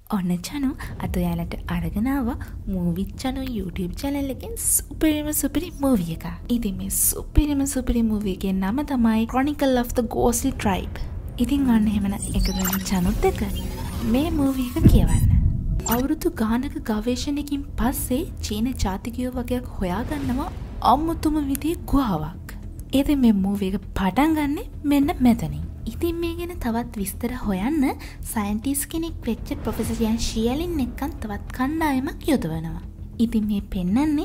ඔන්න චනු අද ඔයාලට අරගෙන ආවා මූවි චනු YouTube channel එකෙන් සුපිරිම මූවි එක. ඉතින් මේ සුපිරිම මූවි එකේ නම තමයි Chronicle of the Ghostly Tribe. ඉතින් අන්න එහෙමනම් එකතු වෙන චනුත් එක මේ මූවි එක කියවන්න. අවුරුදු ගානක ගවේෂණයකින් පස්සේ චීන ජාතිකයෝ වගේක් හොයාගන්නවා අමුතුම විදිහේ ගුහාවක්. ඉතින් මේ මූවි එක පටන් ගන්නෙ මෙන්න මෙතනින්. ඉතින් මේ ගැන තවත් විස්තර හොයන්න සයින්ටිස්ට් කෙනෙක් වෙච්ච ප්‍රොෆෙසර් යන් ෂියලින් එක්කන් තවත් කණ්ඩායමක් යොදවනවා. ඉතින් මේ පෙන්වන්නේ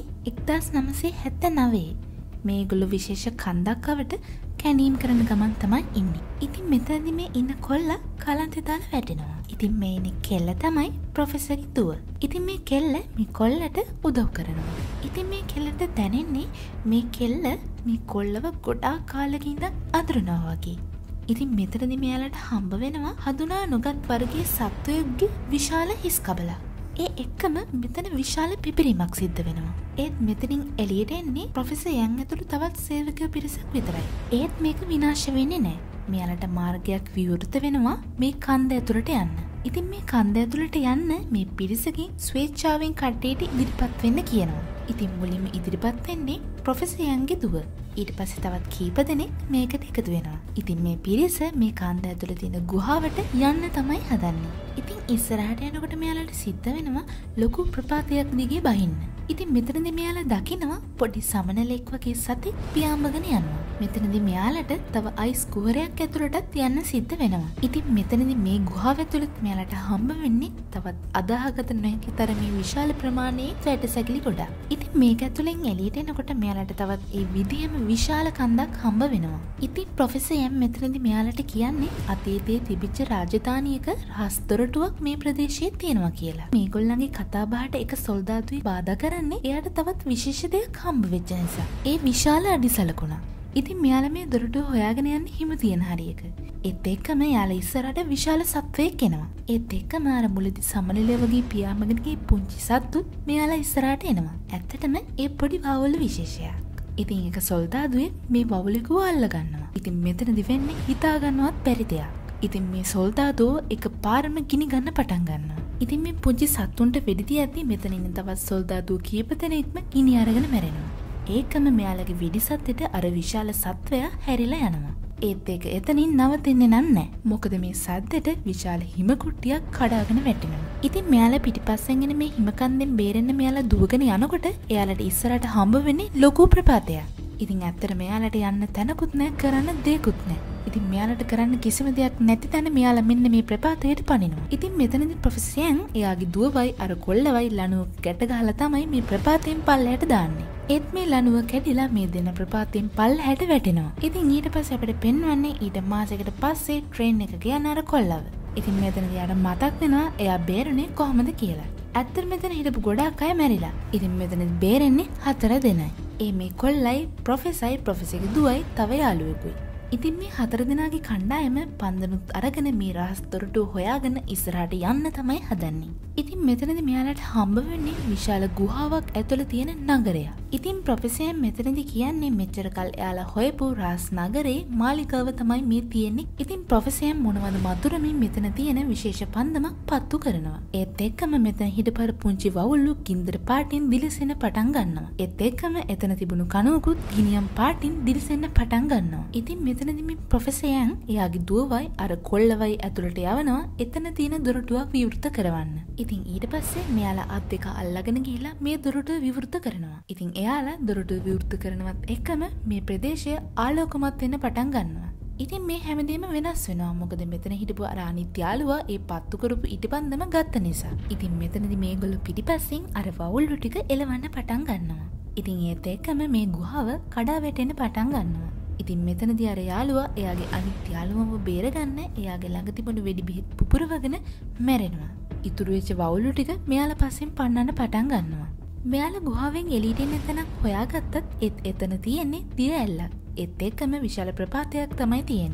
1979. මේගොල්ලෝ විශේෂ කන්දක් අවට කැණීම් කරන ගමන් තමයි ඉන්නේ. ඉතින් මෙතනදී මේ ඉන්න කොල්ලා කලන්තේ දාලා වැටෙනවා. ඉතින් මේ ඉන්නේ කෙල්ල තමයි ප්‍රොෆෙසර්ගේ දුව. ඉතින් මේ කෙල්ල මේ කොල්ලට උදව් කරනවා. ඉතින් මේ කෙල්ලට දැනෙන්නේ මේ කෙල්ල මේ කොල්ලව ගොඩාක් කාලෙක ඉඳන් අඳුරනවා වගේ. ඉතින් මෙතනදී මෙයාලට හම්බ වෙනවා හඳුනා නොගත් වර්ගයේ සත්වයෙක්ගේ විශාල හිස් කබලක්. ඒ එක්කම මෙතන විශාල පිපිරීමක් සිද්ධ වෙනවා. ඒත් මෙතනින් එළියට එන්නේ ප්‍රොෆෙසර් යන් ඇතුළු තවත් සේවකයෝ පිරිසක් විතරයි. ඒත් මේක විනාශ වෙන්නේ නැහැ. මෙයාලට මාර්ගයක් විවෘත වෙනවා මේ කන්ද ඇතුළට යන්න. ඉතින් මේ කන්ද ඇතුළට යන්න මේ පිරිසකින් ස්වේච්ඡාවෙන් කට්ටියට ඉදිරිපත් වෙන්න කියනවා. ඉතින් මුලින්ම ඉදිරිපත් වෙන්නේ ප්‍රොෆෙසර් යන්ගේ දුව. ඊට පස්සේ තවත් කීප දෙනෙක් මේකට එකතු වෙනවා. ඉතින් මේ පිරිස මේ කන්ද ඇතුළේ තියෙන ගුහාවට යන්න තමයි හදන්නේ. ඉතින් ඉස්සරහට යනකොට මෙයාලට සිද්ධ වෙනවා ලොකු ප්‍රපාතයක් දිගේ බහින්න. ඉතින් මෙතනදී මෙයාලා දකිනවා පොඩි සමනලෙක් වගේ සතෙක් පියාඹගෙන යනවා. මෙතනදී මෙයාලට තව අයිස් කුහරයක් ඇතුළටත් යන්න සිද්ධ වෙනවා. ඉතින් මෙතනදී මේ ගුහාව ඇතුළත මෙයාලට හම්බ වෙන්නේ තවත් අදාහගත නොහැකි තරමේ විශාල ප්‍රමාණයේ වැටසැකිලි ගොඩක්. ඉතින් මේක ඇතුළෙන් එළියට එනකොට මෙයාලට තවත් ඒ විදියම විශාල කන්දක් හම්බ වෙනවා. ඉතින් ප්‍රොෆෙසර් එම් මෙතනදී මෙයාලට කියන්නේ අතීතයේ තිබිච්ච රාජධානියක රහස් දොරටුවක් මේ ප්‍රදේශයේ තියෙනවා කියලා. මේගොල්ලන්ගේ කතාබහට එක සොල්දාදුයි බාධා කරන්නේ එයාට තවත් විශේෂ දෙයක් හම්බ වෙච්ච නිසා. ඒ විශාල අඩිසලකුණක්. ඉතින් මෙයාලා මේ දොරටුව හොයාගෙන යන්න හිම තියෙන හරියක. ඒත් එක්කම යාලා ඉස්සරහට විශාල සත්වයෙක් එනවා. ඒත් එක්කම අර මුලදී සමනලේ වගේ පියාඹගෙන ගිය පුංචි සත්තු මෙයාලා ඉස්සරහට එනවා. ඇත්තටම ඒ පොඩි වවුල විශේෂයක්. ඉතින් එක සොල්දාදුවේ මේ වවුලෙකුව අල්ල ගන්නවා. ඉතින් මෙතනදි වෙන්නේ හිතා ගන්නවත් බැරි දෙයක්. ඉතින් මේ සොල්දාදුව එක පාරම ගිනි ගන්න පටන් ගන්නවා. ඉතින් මේ පුංචි සත්තුන්ට වෙඩි තියද්දි මෙතන ඉන්න තවත් සොල්දාදුව කීප දෙනෙක්ම ගිනි අරගෙන මැරෙනවා. ඒකම මෙයාලගේ වෙඩි සද්දෙට අර විශාල සත්වයා හැරිලා යනවා. ඒත් ඒක එතනින් නවතින්නේ නැහැ. මොකද මේ සද්දෙට විශාල හිම කුට්ටියක් කඩාගෙන වැටෙනවා. ඉතින් මෙයාලා පිටිපස්සෙන් එන මේ හිම කන්දෙන් බේරෙන්න මෙයාලා දුවගෙන යනකොට එයාලට ඉස්සරහට හම්බ වෙන්නේ ලොකු ප්‍රපාතයක්. ඉතින් ඇත්තට මෙයාලට යන්න තැනකුත් නැහැ, කරන්න දෙයක්කුත් නැහැ. ඉතින් මෙයාලට කරන්න කිසිම දෙයක් නැති තැන මෙයාලා මෙන්න මේ ප්‍රපාතයට පනිනවා. ඉතින් මෙතනදී ප්‍රොෆෙසර් යන් එයාගේ දුවවයි අර කොල්ලවයි ලණුව ගැට ගහලා තමයි මේ ප්‍රපාතයෙන් පල්ලයට දාන්නේ. ඒත් මේ ලණුව කැඩිලා මේ දෙන ප්‍රපාතයෙන් පල්ලයට වැටෙනවා. ඉතින් ඊට පස්සේ අපිට පෙන්වන්නේ ඊට මාසයකට පස්සේ ට්‍රේන් එක ගියන අර කොල්ලව. ඉතින් මෙතනදී යාට මතක් වෙනවා එයා බේරුනේ කොහොමද කියලා. ඇත්තට මෙතන හිටපු ගොඩාක් අය මැරිලා. ඉතින් මෙතනදී බේරෙන්නේ 4 දෙනයි. මේ කොල්ලයි ප්‍රොෆෙසර්ගේ දුවයි තව යාළුවෙකුයි. ඉතින් මේ 4 දෙනාගේ කණ්ඩායම පන්දනුත් අරගෙන මේ රහස් දොරටුව හොයාගෙන ඉස්සරහට යන්න තමයි හදන්නේ. ඉතින් මෙතනදී මෙයාලට හම්බ වෙන්නේ විශාල ගුහාවක් ඇතුළේ තියෙන නගරයක්. ඉතින් ප්‍රොෆෙසර් මෙතනදී කියන්නේ මෙච්චර කල් එයාලා හොයපු රහස් නගරේ මාලිගාව තමයි මේ තියෙන්නේ. ඉතින් ප්‍රොෆෙසර් මොනවද මතුරමින් මෙතන තියෙන විශේෂ පන්දමක් පත්තු කරනවා. ඒත් එක්කම මෙතන හිටපර පුංචි වවුල්ලු ගින්දර පාටින් දිලිසෙන පටන් ගන්නවා. ඒත් එක්කම එතන තිබුණු කණුවකුත් ගිනියම් පාටින් දිලිසෙන්න පටන් ගන්නවා. ඉතින් මෙතනදී මේ ප්‍රොෆෙසර් යන් එයාගේ දුවවයි අර කොල්ලවයි ඇතුළට යවනවා එතන තියෙන දොරටුවක් විවෘත කරවන්න. ඉතින් ඊට පස්සේ මෙයාලා අත් දෙක අල්ලගෙන ගිහිල්ලා මේ දොරටුව විවෘත කරනවා. ඉතින් එයාලා දොරටුව විවෘත කරනවත් එකම මේ ප්‍රදේශය ආලෝකමත් වෙන්න පටන් ගන්නවා. ඉතින් මේ හැමදේම වෙනස් වෙනවා. මොකද මෙතන හිටපු අර අනිත් යාළුවා ඒ පත්තු කරපු ඉටිපන්දම ගත්ත නිසා. ඉතින් මෙතනදී මේගොල්ලෝ පිටිපස්සෙන් අර වවුල්ලු ටික එලවන්න පටන් ගන්නවා. ඉතින් ඒත් එක්කම මේ ගුහාව කඩා වැටෙන්න පටන් ගන්නවා. ඉතින් මෙතනදී අර යාළුවා එයාගේ අනිත් යාළුවව බේරගන්න එයාගේ ළඟ තිබුණු වෙඩි බෙහෙත් පුපුරවගෙන මැරෙනවා. ඉතුරු වෙච්ච වවුලු ටික මෙයාලා පස්සෙන් පන්නන්න පටන් ගන්නවා. මෙයාලා ගුහාවෙන් එළියට එන්න තැනක් හොයාගත්තත් එතන තියෙන්නේ දිය ඇල්ලක්. ඒත් එක්කම විශාල ප්‍රපාතයක් තමයි තියෙන්නේ.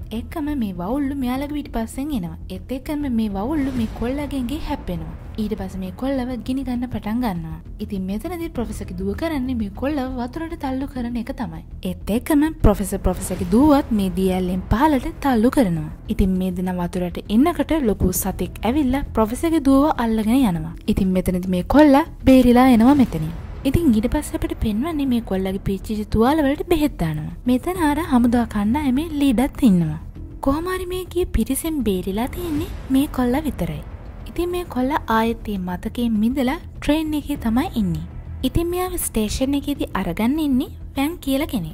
එක්කම මේ වවුල්ලු මෙයාලගේ පිටිපස්සෙන් එනවා. ඒත් එක්කම මේ වවුල්ලු මේ කොල්ලගෙන්ගේ හැප්පෙනවා. ඊට පස්සේ මේ කොල්ලව ගිනි ගන්න පටන් ගන්නවා. ඉතින් මෙතනදී ප්‍රොෆෙසර්ගේ දුව කරන්නේ මේ කොල්ලව වතුරට තල්ලු කරන එක තමයි. ඒත් එක්කම ප්‍රොෆෙසර්ගේ දුවත් මේ දියැලෙන් පහළට තල්ලු කරනවා. ඉතින් මේ දින වතුරට එන්නකට ලොකු සතෙක් ඇවිල්ලා ප්‍රොෆෙසර්ගේ දුවව අල්ලගෙන යනවා. ඉතින් මෙතනදී මේ කොල්ලා බේරිලා එනවා මෙතනින්. ඉතින් ඊට පස්සේ අපිට පෙන්වන්නේ මේ කොල්ලගේ පිච්චිච්ච තුවාල වලට බෙහෙත් දානවා. මෙතන අර හමුදා කණ්ඩායමේ ලීඩර්ත් ඉන්නවා. කොහොම හරි මේ ගිය පිරිසෙන් බේරිලා තියෙන්නේ මේ කොල්ලා විතරයි. ඉතින් මේ කොල්ලා ආයෙත් මේ මතකයෙන් මිදලා ට්‍රේන් එකේ තමයි ඉන්නේ. ඉතින් මෙයාව ස්ටේෂන් එකේදී අරගෙන ඉන්නේ වැන් කියලා කෙනෙක්.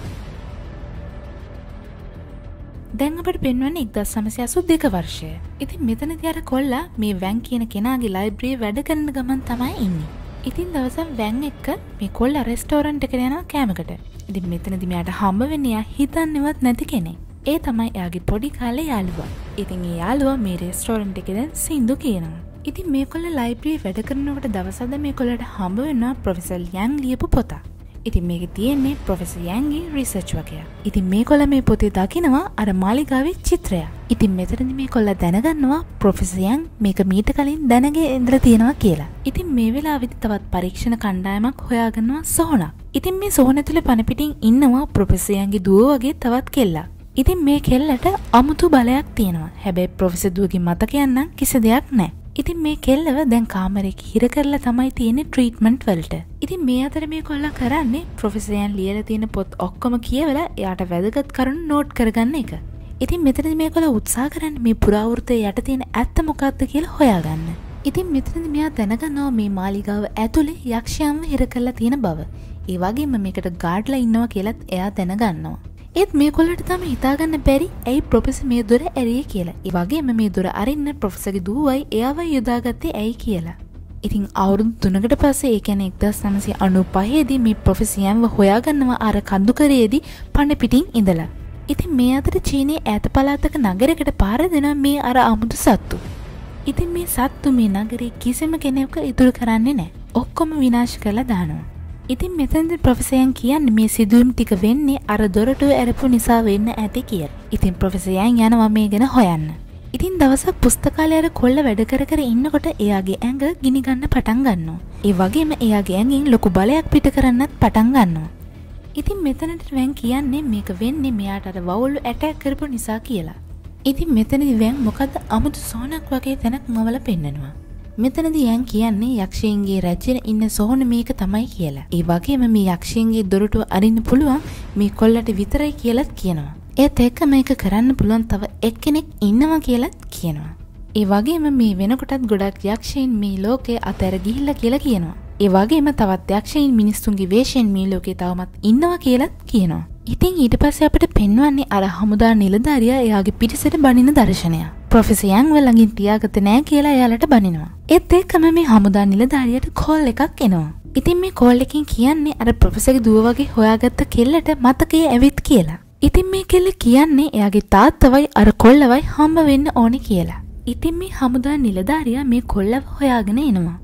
දැන් අපිට පෙන්වන්නේ 1982 වර්ෂය. ඉතින් මෙතනදී අර කොල්ලා මේ වැන් කියන කෙනාගේ ලයිබ්‍රරියේ වැඩ කරන ගමන් තමයි ඉන්නේ. ඉතින් දවසක් වැන් එක්ක මේ කොල්ලා රෙස්ටෝරන්ට් එකට යනවා කෑමකට. ඉතින් මෙතනදී මෙයාට හම්බ වෙන්නේ යා හිතන්නේවත් නැති කෙනෙක්. ඒ තමයි එයාගේ පොඩි කාලේ යාළුවා. ඉතින් ඒ යාළුවා මේ රෙස්ටෝරන්ට් එකේ දැන් සින්දු කියනවා. ඉතින් මේ කොල්ලා ලයිබ්‍රරියේ වැඩ කරනකොට දවසක් මේ කොල්ලට හම්බ වෙනවා ප්‍රොෆෙසර් යන් ලියපු පොත. ඉතින් මේකේ තියෙන්නේ ප්‍රොෆෙසර් යන්ගේ රිසර්ච් වගේක්. ඉතින් මේ කොල්ලා මේ පොතේ දකිනවා අර මාලිගාවේ චිත්‍රය. ඉතින් මෙතනදී මේ කොල්ලා දැනගන්නවා ප්‍රොෆෙසර් යන් මේක මීට කලින් දැනගෙන ඉඳලා තියෙනවා කියලා. ඉතින් මේ වෙලාවෙදි තවත් පරීක්ෂණ කණ්ඩායමක් හොයාගන්නවා සොහනක්. ඉතින් මේ සොහන තුල පන පිටින් ඉන්නවා ප්‍රොෆෙසර් යන්ගේ දුව වගේ තවත් කෙල්ලක්. ඉතින් මේ කෙල්ලට අමුතු බලයක් තියෙනවා. හැබැයි ප්‍රොෆෙසර් දුවගේ මතකයන් නම් කිසි දෙයක් නැහැ. ඉතින් මේ කෙල්ලව දැන් කාමරේක හිර කරලා තමයි තියෙන්නේ ට්‍රීට්මන්ට් වලට. ඉතින් මේ අතර මේ කොල්ලා කරන්නේ ප්‍රොෆෙසර් යන් ලියලා තියෙන පොත් ඔක්කොම කියවලා එයාට වැදගත් කරුණු නෝට් කරගන්න එක. ඉතින් මෙතනදී මේ කොල්ලා උත්සාහ කරන්නේ මේ පුරාවෘත්තයේ යට තියෙන ඇත්ත මොකක්ද කියලා හොයාගන්න. ඉතින් මෙතනදී මෙයා දැනගන්නවා මේ මාලිගාව ඇතුලේ යක්ෂයන්ව හිර කරලා තියෙන බව. ඒ වගේම මේකට ගාඩ්ලා ඉන්නවා කියලාත් එයා දැනගන්නවා. ඒත් මේ කොල්ලට තමයි හිතාගන්න බැරි ඇයි ප්‍රොෆෙසර් මේ දොර ඇරියේ කියලා. ඒ වගේම මේ දොර අරින්න ප්‍රොෆෙසර්ගේ දුවයි එයාව යොදාගත්තේ ඇයි කියලා. ඉතින් අවුරුදු 3කට පස්සේ ඒ කියන්නේ 1995 දී මේ ප්‍රොෆෙසර් යන්ව හොයාගන්නවා අර කඳුකරයේදී පණ පිටින් ඉඳලා. ඉතින් මේ අතර චීනයේ ඈත පළාතක නගරයකට පාර දෙනවා මේ අර අමුතු සත්තු. ඉතින් මේ සත්තු මේ නගරේ කිසිම කෙනෙකුට ඉතුරු කරන්නේ නැහැ. ඔක්කොම විනාශ කරලා දානවා. ඉතින් මෙතනදී ප්‍රොෆෙසර් යන් කියන්නේ මේ සිදුවීම් ටික වෙන්නේ අර දොරටුව ඇරපු නිසා වෙන්න ඇති කියලා. ඉතින් ප්‍රොෆෙසර් යන් යනවා මේ ගැන හොයන්න. ඉතින් දවසක් පුස්තකාලේ අර කොල්ල වැඩ කර එන්නකොට එයාගේ ඇඟ ගිනි ගන්න පටන් ගන්නවා. ඒ වගේම එයාගේ ඇඟෙන් ලොකු බලයක් පිට කරන්නත් පටන් ගන්නවා. ඉතින් මෙතනට වැන් කියන්නේ මේක වෙන්නේ මෙයාට අර වවුල්ලු ඇටැක් කරපු නිසා කියලා. ඉතින් මෙතනදී වැන් මොකද අමුතු සෝනක් වගේ තැනක් මවල පෙන්නනවා. මෙතනදී යන් කියන්නේ යක්ෂයන්ගේ රැජ්‍යන ඉන්න සොහන මේක තමයි කියලා. ඒ වගේම මේ යක්ෂයන්ගේ දොරටුව අරින්න පුළුවන් මේ කොල්ලට විතරයි කියලාත් කියනවා. ඒත් එක්ක මේක කරන්න පුළුවන් තව එක්කෙනෙක් ඉන්නවා කියලාත් කියනවා. ඒ වගේම මේ වෙනකොටත් ගොඩක් යක්ෂයන් මේ ලෝකේ අතර ගිහිල්ලා කියලා කියනවා. ඒ වගේම තවත් යක්ෂයන් මිනිස්සුන්ගේ වේශයෙන් මේ ලෝකේ තවමත් ඉන්නවා කියලාත් කියනවා. ඉතින් ඊට පස්සේ අපිට පෙන්වන්නේ අර හමුදා නිලධාරියා එයාගේ පිටිසට බනින දර්ශනය. ප්‍රොෆෙසර් යන් ළඟින් තියාගත්තේ නැහැ කියලා එයාලට බනිනවා. ඒත් එක්කම මේ හමුදා නිලධාරියට කෝල් එකක් එනවා. ඉතින් මේ කෝල් එකෙන් කියන්නේ අර ප්‍රොෆෙසර්ගේ දුව වගේ හොයාගත්ත කෙල්ලට මතකයේ ඇවිත් කියලා. ඉතින් මේ කෙල්ල කියන්නේ එයාගේ තාත්තවයි අර කොල්ලවයි හම්බ වෙන්න ඕනේ කියලා. ඉතින් මේ හමුදා නිලධාරියා මේ කොල්ලව හොයාගෙන එනවා.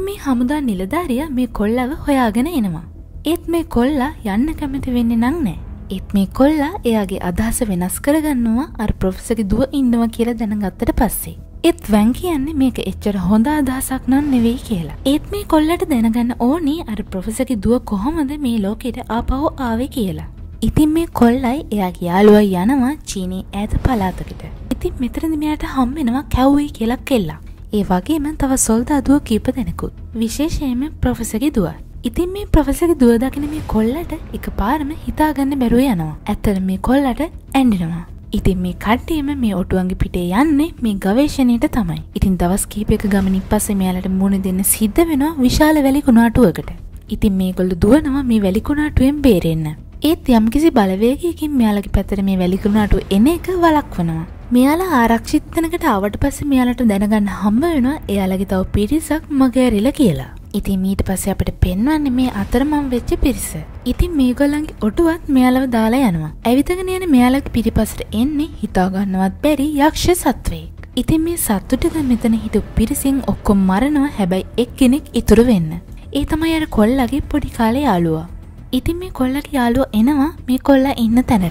ඒත් මේ කොල්ලා යන්න කැමති වෙන්නේ නැහැ. ඒත් මේ කොල්ලා එයාගේ අදහස වෙනස් කරගන්නවා අර ප්‍රොෆෙසර්ගේ දුව ඉන්නවා කියලා දැනගත්තට පස්සේ. ඒත් වැන් කියන්නේ මේක එච්චර හොඳ අදහසක් නන් නෙවෙයි කියලා. ඒත් මේ කොල්ලට දැනගන්න ඕනේ අර ප්‍රොෆෙසර්ගේ දුව කොහොමද මේ ලෝකෙට ආපහු ආවේ කියලා. ඉතින් මේ කොල්ලයි එයාගේ යාළුවයි යනවා චීනයේ ඈත පළාතකට. ඉතින් මෙතනදී මෙයාට හම් වෙනවා කැවුයි කියලා කෙල්ලක්. ඒ වගේම තව සොල්දාදුව කීප දෙනෙකුත්. විශේෂයෙන්ම ප්‍රොෆෙසර්ගේ දුව. ඉතින් මේ ප්‍රොෆෙසර්ගේ දුව දකින මේ කොල්ලට එකපාරම හිතාගන්න බැරුව යනවා. ඇත්තට මේ කොල්ලට ඇඬෙනවා. ඉතින් මේ කට්ටියම මේ ඔටුවන්ගේ පිටේ යන්නේ මේ ගවේෂණයට තමයි. ඉතින් දවස් කිහිපයක ගමනින් පස්සේ මෙයාලට මුණ දෙන්න සිද්ධ වෙනවා විශාල වැලි කුණාටුවකට. ඉතින් මේගොල්ලෝ දුවනවා මේ වැලි කුණාටුවෙන් බේරෙන්න. ඒත් යම්කිසි බලවේගයකින් මෙයාලගේ පැත්තට මේ වැලි කුණාටුව එන එක වළක්වනවා. මෙයාලා ආරක්ෂිත තැනකට ආවට පස්සේ මෙයාලට දැනගන්න හම්බ වෙනවා එයාලගේ තව පිරිසක් මගහැරිලා කියලා. ඉතින් ඊට පස්සේ අපිට පෙන්වන්නේ මේ අතරමං වෙච්ච පිරිස. ඉතින් මේගොල්ලන්ගේ ඔටුවත් මෙයාලව දාලා යනවා. ඇවිදගෙන යන මෙයාලගේ පිටිපස්සට එන්නේ හිතා ගන්නවත් බැරි යක්ෂ සත්වෙක්. ඉතින් මේ සත්තු ටික මෙතන හිටපු පිරිසින් ඔක්කොම මරනවා. හැබැයි එක්කෙනෙක් ඉතුරු වෙන්න. ඒ තමයි අර කොල්ලගේ පොඩි කාලේ යාළුවා. ඉතින් මේ කොල්ලගේ යාළුවා එනවා මේ කොල්ලා ඉන්න තැනට.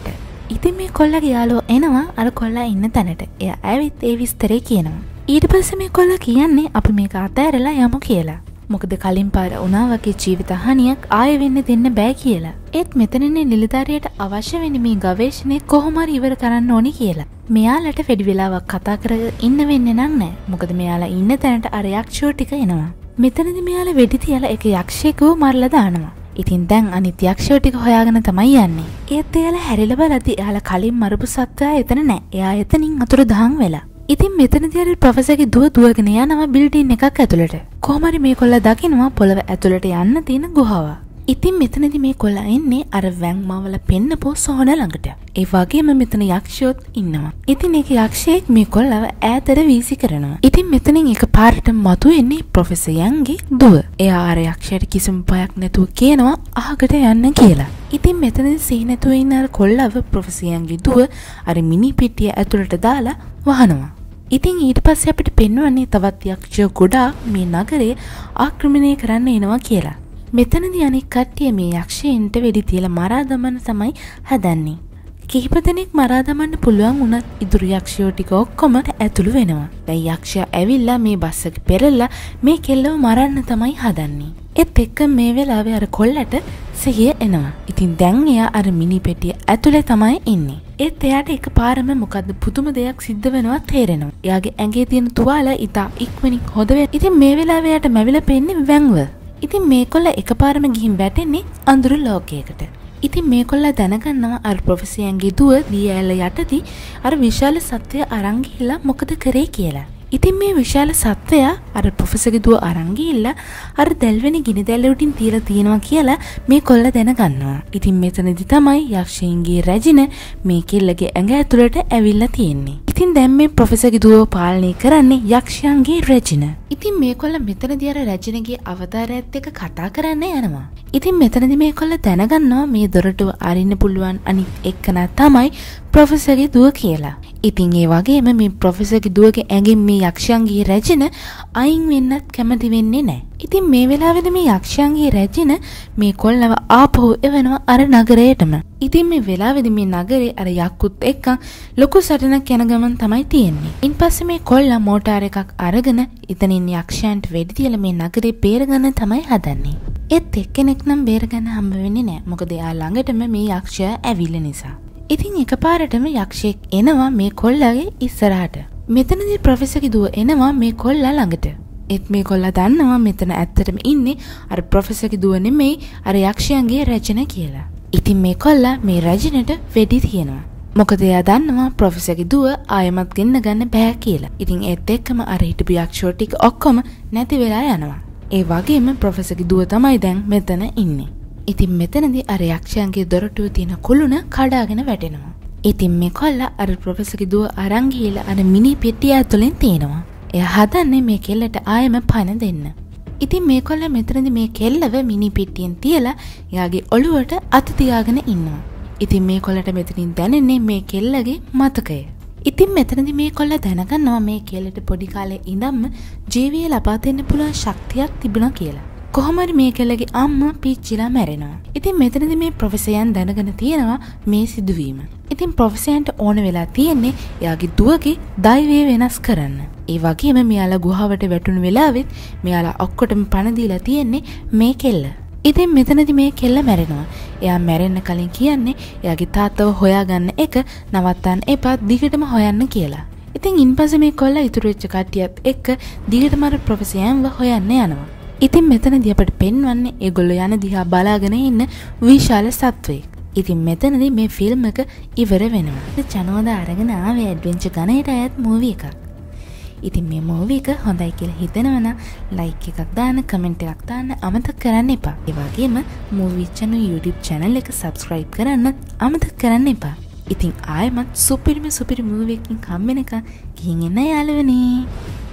ඉතින් මේ කොල්ලගේ යාළුවෝ එනවා අර කොල්ලා ඉන්න තැනට. එයා ඇවිත් ඒ විස්තරේ කියනවා. ඊට පස්සේ මේ කොල්ලා කියන්නේ අපි මේක අතෑරලා යමු කියලා. මොකද කලින් පාර වුණා වගේ ජීවිත හානියක් ආයෙ වෙන්න දෙන්න බෑ කියලා. ඒත් මෙතනනේ නිලධාරියට අවශ්‍ය වෙන්නේ මේ ගවේෂණය කොහොම හරි ඉවර කරන්න ඕනි කියලා. මෙයාලට වැඩි වෙලාවක් කතා කරගෙන ඉන්න වෙන්නේ නැහැ. මොකද මෙයාලා ඉන්න තැනට අර යක්ෂයෝ ටික එනවා. මෙතනදී මෙයාලා වෙඩි තියලා එක යක්ෂයෙක්ව මරලා දානවා. ඉතින් දැන් අනිත් යක්ෂයෝ ටික හොයාගෙන තමයි යන්නේ. ඒත් එයාලා හැරිලා බලද්දි එයාලා කලින් මරපු සත්වයා එතන නැහැ. එයා එතනින් අතුරුදහන් වෙලා. ඉතින් මෙතනදී අර ප්‍රොෆෙසර්ගේ දුවගෙන යනවා බිල්ඩින් එකක් ඇතුළට. කොහොම හරි මේ කොල්ලා දකිනවා පොළව ඇතුළට යන්න තියෙන ගුහාව. ඉතින් මෙතනදී මේ කොල්ලා එන්නේ අර වැංමවල පෙන්නපෝ සෝන ළඟට. ඒ වගේම මෙතන යක්ෂයෝත් ඉන්නවා. ඉතින් ඒක යක්ෂයෙක් මේ කොල්ලව ඈතට වීසි කරනවා. ඉතින් මෙතනින් එකපාරට මතුවෙන්නේ ප්‍රොෆෙසර් යන්ගේ දුව. එයා අර යක්ෂයාට කිසිම බයක් නැතුව කියනවා අහකට යන්න කියලා. ඉතින් මෙතනදී සීනතුව ඉන්න අර කොල්ලව ප්‍රොෆෙසර් යන්ගේ දුව අර මිනි පෙට්ටිය ඇතුළට දාලා වහනවා. ඉතින් ඊට පස්සේ අපිට පෙන්වන්නේ තවත් යක්ෂයෝ ගොඩාක් මේ නගරේ ආක්‍රමණය කරන්න එනවා කියලා. මෙතනදී අනෙක් කට්ටිය මේ යක්ෂයන්ට වෙඩි තියලා මරා දමන්න තමයි හදන්නේ. කිහිප දෙනෙක් මරා දමන්න පුළුවන් වුණත් ඉතුරු යක්ෂයෝ ටික ඔක්කොම ඇතුළු වෙනවා. දැන් යක්ෂයා ඇවිල්ලා මේ බස් එක පෙරලා මේ කෙල්ලව මරන්න තමයි හදන්නේ. ඒත් එක්ක මේ වෙලාවේ අර කොල්ලට සිහිය එනවා. ඉතින් දැන් එයා අර මිනි පෙට්ටිය ඇතුලේ තමයි ඉන්නේ. ඒත් එයාට එකපාරම මොකද්ද පුදුම දෙයක් සිද්ධ වෙනවා තේරෙනවා. එයාගේ ඇඟේ තියෙන තුවාල ඉතා ඉක්මනින් හොද වෙන. ඉතින් මේ වෙලාවේ එයාට මැවිලා පෙන්නේ වැංව. ඉතින් මේ කොල්ල එකපාරම ගිහින් වැටෙන්නේ අඳුරු ලෝකයකට. ඉතින් මේ කොල්ලා දැනගන්නවා අර ප්‍රොෆෙසර් යන්ගේ දුව දියඇල යටදී අර විශාල සත්වය අරන් ගිහිල්ලා මොකද කරේ කියලා. ඉතින් මේ විශාල සත්වයා අර ප්‍රොෆෙසර්ගේ දුව අරන් ගිහිල්ලා අර දැල්වෙන ගිනි දැල්ල උඩින් තියලා තියෙනවා කියලා මේ කොල්ලා දැනගන්නවා. ඉතින් මෙතනදී තමයි යක්ෂයන්ගේ රැජින මේ කෙල්ලගේ ඇඟ ඇතුළට ඇවිල්ලා තියෙන්නේ. ඉතින් දැන් මේ ප්‍රොෆෙසර්ගේ දුව පාලනය කරන්නේ යක්ෂයන්ගේ රැජින. ඉතින් මේ කොල්ලා මෙතනදී අර රැජිනගේ අවතාරයත් එක්ක කතා කරන්න යනවා. ඉතින් මෙතනදී මේ කොල්ලා දැනගන්නවා මේ දොරටුව අරින්න පුළුවන් අනිත් එක්කන තමයි ප්‍රොෆෙසර්ගේ දුව කියලා. ඉතින් ඒ වගේම මේ ප්‍රොෆෙසර්ගේ දුවගේ ඇඟෙන් මේ යක්ෂයන්ගේ රැජින අයින් වෙන්නත් කැමති වෙන්නේ නැහැ. ඉතින් මේ වෙලාවේදී මේ යක්ෂයන්ගේ රැජින මේ කොල්ලව ආපහු එවනවා අර නගරයටම. ඉතින් මේ වෙලාවේදී මේ නගරේ අර යක්කුත් එක්ක ලොකු සටනක් යන ගමන් තමයි තියෙන්නේ. ඉන්පස්සේ මේ කොල්ලා මෝටාර එකක් අරගෙන ඉතින් යක්ෂයන්ට වෙඩි තියලා මේ නගරේ බේරගන්න තමයි හදන්නේ. ඒත් එක්කෙනෙක් නම් බේරගන්න හම්බ වෙන්නේ නැහැ. මොකද එයා ළඟටම මේ යක්ෂයා ඇවිල්ලා නිසා. ඉතින් එකපාරටම යක්ෂයෙක් එනවා මේ කොල්ලාගේ ඉස්සරහට. මෙතනදී ප්‍රොෆෙසර්ගේ දුව එනවා මේ කොල්ලා ළඟට. ඒත් මේ කොල්ලා දන්නවා මෙතන ඇත්තටම ඉන්නේ අර ප්‍රොෆෙසර්ගේ දුව නෙමෙයි අර යක්ෂයන්ගේ රැජින කියලා. ඉතින් මේ කොල්ලා මේ රැජිනට වෙඩි තියනවා. මොකද එයා දන්නවා ප්‍රොෆෙසර්ගේ දුව ආයෙමත් ගෙන්න ගන්න බෑ කියලා. ඉතින් ඒත් එක්කම අර හිටපු යක්ෂයෝ ටික ඔක්කොම නැති වෙලා යනවා. ඒ වගේම ප්‍රොෆෙසර්ගේ දුව තමයි දැන් මෙතන ඉන්නේ. ඉතින් මෙතනදී අර යක්ෂයන්ගේ දොරටුවේ තියෙන කුළුණ කඩාගෙන වැටෙනවා. ඉතින් මේ කොල්ලා අර ප්‍රොෆෙසර්ගේ දුව අරන් ගිහලා අර මිනි පෙට්ටිය ඇතුලෙන් තියනවා. එයා හදන්නේ මේ කෙල්ලට ආයෙම පණ දෙන්න. ඉතින් මේ කොල්ලා මෙතනදී මේ කෙල්ලව මිනි පෙට්ටියෙන් තියලා එයාගේ ඔළුවට අත තියාගෙන ඉන්නවා. ඉතින් මේ කොල්ලට මෙතනින් දැනෙන්නේ මේ කෙල්ලගේ මතකය. ඉතින් මෙතනදී මේ කොල්ලා දැනගන්නවා මේ කෙල්ලට පොඩි කාලේ ඉඳන්ම ජීවිතය ලබා දෙන්න පුළුවන් ශක්තියක් තිබුණා කියලා. කොහොම හරි මේ කෙල්ලගේ අම්මා පිච්චිලා මැරෙනවා. ඉතින් මෙතනදී මේ ප්‍රොෆෙසරයන් දැනගෙන තියෙනවා මේ සිදුවීම. ඉතින් ප්‍රොෆෙසරයන්ට ඕන වෙලා තියෙන්නේ එයාගේ දුවගේ දෛවය වෙනස් කරන්න. ඒ වගේම මෙයාලා ගුහාවට වැටුණු වෙලාවෙත් මෙයාලා ඔක්කොටම පණ දීලා තියෙන්නේ මේ කෙල්ල. ඉතින් මෙතනදී මේ කෙල්ල මැරෙනවා. එයා මැරෙන්න කලින් කියන්නේ එයාගේ තාත්තව හොයාගන්න එක නවත්තන්න එපා දිගටම හොයන්න කියලා. ඉතින් ඉන්පස්සේ මේ කොල්ලා ඉතුරු වෙච්ච කට්ටියත් එක්ක දිගටම අර ප්‍රොෆෙසරයන්ව හොයන්න යනවා. ඉතින් මෙතනදී අපිට පෙන්වන්නේ ඒගොල්ලෝ යන දිහා බලාගෙන ඉන්න විශාල සත්වෙක්. ඉතින් මෙතනදී මේ ෆිල්ම් එක ඉවර වෙනවා. චනෝදා අරගෙන ආවේ ඇඩ්වෙන්චර් ගණයට අයත් මූවි එකක්. ඉතින් මේ මූවි එක හොඳයි කියලා හිතෙනවා නම් ලයික් එකක් දාන්න, කමෙන්ට් එකක් දාන්න අමතක කරන්න එපා. ඒ වගේම මූවි channel YouTube channel එක subscribe කරන්න අමතක කරන්න එපා. ඉතින් ආයෙමත් සුපිරිම මූවි එකකින් හම්බ වෙනකන් ගිහින් එන්න යාළුවනේ.